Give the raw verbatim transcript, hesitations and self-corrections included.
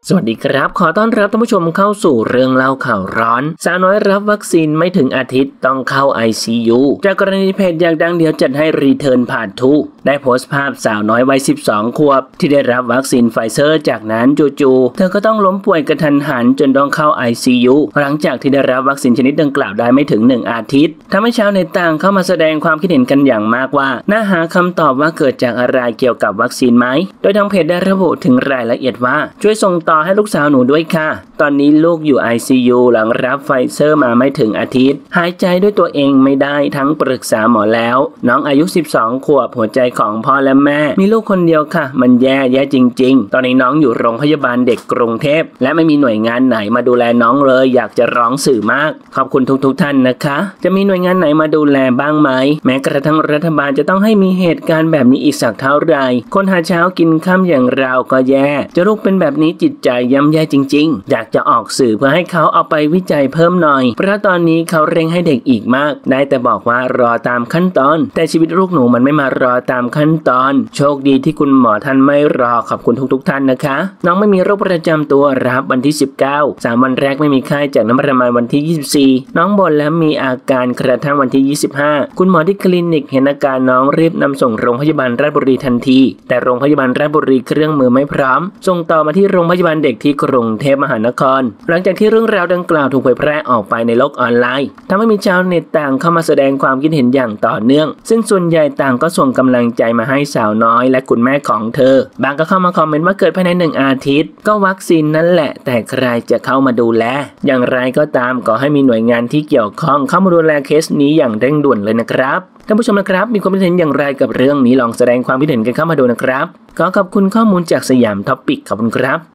สวัสดีครับขอต้อนรับท่านผู้ชมเข้าสู่เรื่องเล่าข่าวร้อนสาวน้อยรับวัคซีนไม่ถึงอาทิตย์ต้องเข้า ไอ ซี ยู จากกรณีเพจอยากดังเดียวจัดให้รีเทิร์นผ่านทูได้โพสต์ภาพสาวน้อยวัยสิบสองขวบที่ได้รับวัคซีนไฟเซอร์จากนั้นจู่ๆเธอก็ต้องล้มป่วยกระทันหันจนต้องเข้า ไอ ซี ยู หลังจากที่ได้รับวัคซีนชนิดดังกล่าวได้ไม่ถึงหนึ่งอาทิตย์ทำให้ชาวเน็ตต่างเข้ามาแสดงความคิดเห็นกันอย่างมากว่าน่าหาคำตอบว่าเกิดจากอะไรเกี่ยวกับวัคซีนไหมโดยทางเพจได้ระบุถึงรายละเอียดว่าช่วยส่งต่อให้ลูกสาวหนูด้วยค่ะตอนนี้ลูกอยู่ ไอ ซี ยู หลังรับไฟเซอร์มาไม่ถึงอาทิตย์หายใจด้วยตัวเองไม่ได้ทั้งปรึกษาหมอแล้วน้องอายุสิบสองขวบหัวใจของพ่อและแม่มีลูกคนเดียวค่ะมันแย่แย่จริงๆตอนนี้น้องอยู่โรงพยาบาลเด็กกรุงเทพและไม่มีหน่วยงานไหนมาดูแลน้องเลยอยากจะร้องสื่อมากขอบคุณทุกๆท่านนะคะจะมีหน่วยงานไหนมาดูแลบ้างไหมแม้กระทั่งรัฐบาลจะต้องให้มีเหตุการณ์แบบนี้อีกสักเท่าไหร่คนหาเช้ากินค่ำอย่างเราก็แย่จะลูกเป็นแบบนี้จิตใจย่ำแย่จริงๆอยากจะออกสื่อเพื่อให้เขาเอาไปวิจัยเพิ่มหน่อยเพราะตอนนี้เขาเร่งให้เด็กอีกมากได้แต่บอกว่ารอตามขั้นตอนแต่ชีวิตลูกหนูมันไม่มารอตามขั้นตอนโชคดีที่คุณหมอท่านไม่รอขอบคุณทุกๆท่านนะคะน้องไม่มีโรคประจำตัวรับวันที่สิบเก้า สามวันแรกไม่มีไข้จากน้ำประมาณวันที่ยี่สิบสี่น้องบ่นและมีอาการกระทั่งวันที่ยี่สิบห้าคุณหมอที่คลินิกเห็นอาการน้องรีบนำส่งโรงพยาบาลราชบุรีทันทีแต่โรงพยาบาลราชบุรีเครื่องมือไม่พร้อมส่งต่อมาที่โรงพยาบาลเด็กที่กรุงเทพมหานครหลังจากที่เรื่องราวดังกล่าวถูกเผยแพร่ออกไปในโลกออนไลน์ทำให้มีชาวเน็ตต่างเข้ามาแสดงความคิดเห็นอย่างต่อเนื่องซึ่งส่วนใหญ่ต่างก็ส่งกำลังใจมาให้สาวน้อยและคุณแม่ของเธอบางก็เข้ามาคอมเมนต์ว่าเกิดภายในหนึ่งอาทิตย์ก็วัคซีนนั่นแหละแต่ใครจะเข้ามาดูแลอย่างไรก็ตามก็ให้มีหน่วยงานที่เกี่ยวข้องเข้ามาดูแลเคสนี้อย่างเร่งด่วนเลยนะครับท่านผู้ชมนะครับมีความคิดเห็นอย่างไรกับเรื่องนี้ลองแสดงความคิดเห็นกันเข้ามาดูนะครับขอขอบคุณข้อมูลจากสยามท็อปปิกขอบคุณครับ